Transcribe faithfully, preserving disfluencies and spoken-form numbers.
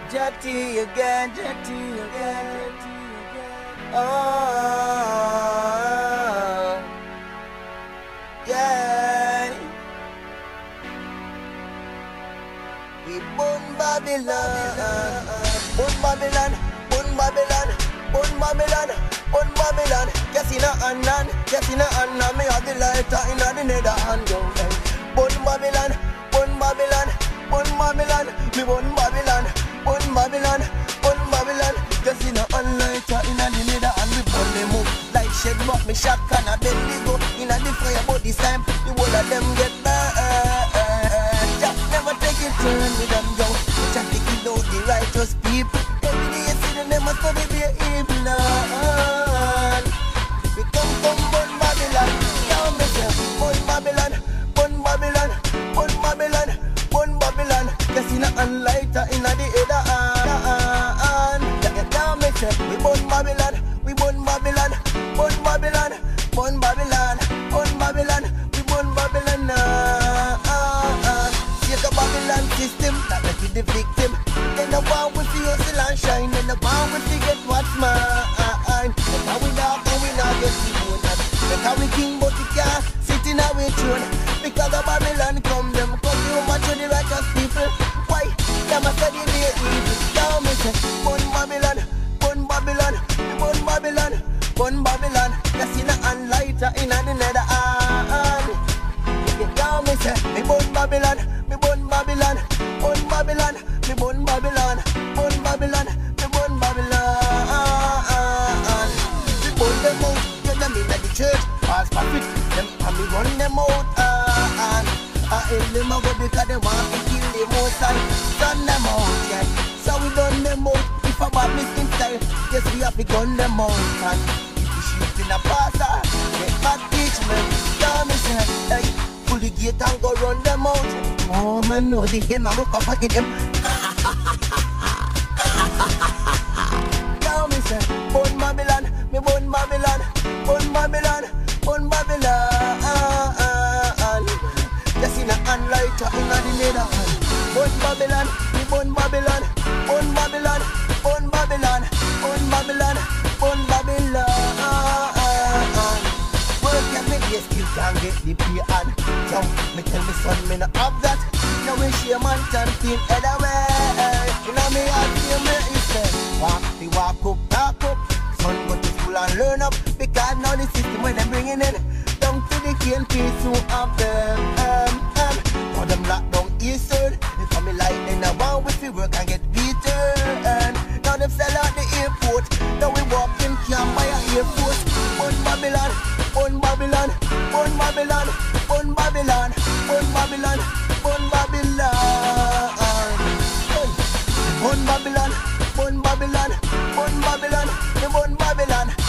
Jetty again, jetty again, oh, yeah. We burn Babylon, burn Babylon, burn Babylon, burn Babylon, burn Babylon. Kessina Annan, Kessina Annan, me have the lighter in the nether hand, yo. Burn Babylon, burn Babylon, burn Babylon, me burn Babylon. Burn Babylon, burn Babylon. Just in a lighter in a nether and we burn them up like shed. But me shot can a belly go in a the fire. But this time the whole of them get burned. Just never take it turn with them down. Just to kill out the righteous people. Every day you see them, they must study be evil. We come from burn Babylon. Now me say burn Babylon, burn Babylon, burn Babylon, burn Babylon. Just in a lighter in a the we burn Babylon, we burn Babylon, burn Babylon, burn Babylon, burn Babylon, we burn Babylon. Ah, ah, ah. Take a Babylon system that make you the victim. Then the one with the hustle and shine, then the one with the get what's mine. That's how we knock and we not get the bonus. That's how we king but the car sitting away throne. Because the Babylon come, them come you much of the righteous people. Why? Them a study the evil. Now me say, burn Babylon. Babylon, burn Babylon, burn Babylon. That's in a hand lighter in a the nether hand. Now me say, me burn Babylon, me burn Babylon, burn Babylon, me burn Babylon, burn Babylon, me burn Babylon. Me burn them out, get them in the church. As prophet, them and me run them out. And I hate them out because they want to kill them outside. Run them out, yeah. So we done them out. For badness in style, yes we have begun the mountain. If you shoot in a passer, get back teach me. Tell me say, hey, pull the gate and go run the mountain. Oh man, no the game I look up at them. Tell me say, burn Babylon, me burn Babylon, burn Babylon, burn Babylon. Just in a hand lighter in a the nether hand. Burn Babylon, me burn Babylon, burn Babylon. Burn Babylon, burn Babylon, burn Babylon. Work and make yes, you can get the pay and so me tell me son, me no have that. Now we share man can think other way. You know me have to me instead. Walk the walk up, talk up. Son go to school and learn up. Because now the system when them bringing in down to the K N P to have them. Um, um. Now them lock down eastern. They come me like they now want with the work and get beaten. Now them sell out the airport. Now we walk in camp by a airport. Burn Babylon, burn Babylon, burn Babylon, burn Babylon, burn Babylon, burn Babylon. Burn Babylon, burn Babylon, burn Babylon, burn Babylon.